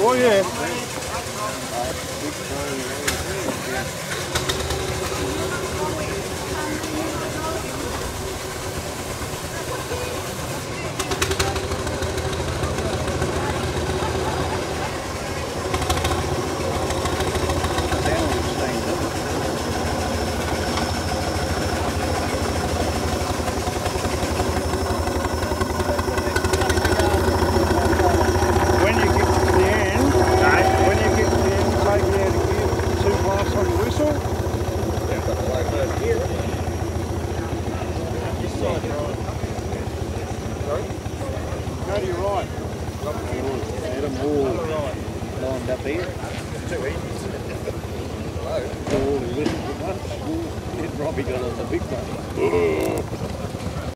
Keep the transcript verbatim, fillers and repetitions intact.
Oh yeah. Go to your right. Had them all lined up here. Too easy. Hello. All the little ones. Then Robbie got on the big one.